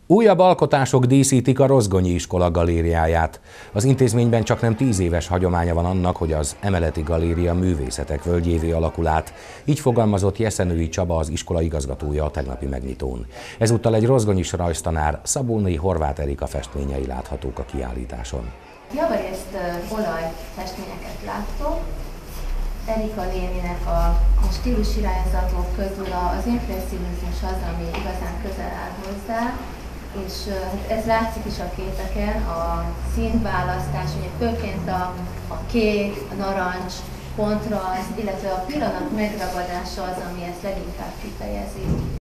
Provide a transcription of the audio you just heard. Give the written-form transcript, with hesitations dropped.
Újabb alkotások díszítik a Rozgonyi iskola galériáját. Az intézményben csaknem 10 éves hagyománya van annak, hogy az emeleti galéria művészetek völgyévé alakul át. Így fogalmazott Jeszenői Csaba, az iskola igazgatója a tegnapi megnyitón. Ezúttal egy rozgonyis rajztanár, Szabónai Horváth Erika festményei láthatók a kiállításon. Javarészt olajfestményeket láttok. Erika néninek a stílusirányzatok közül az impresszionizmus az, ami igazán közel áll hozzá, és ez látszik is a képeken, a színválasztás, ugye főként a kék, a narancs, kontraszt, illetve a pillanat megragadása az, ami ezt leginkább kifejezi.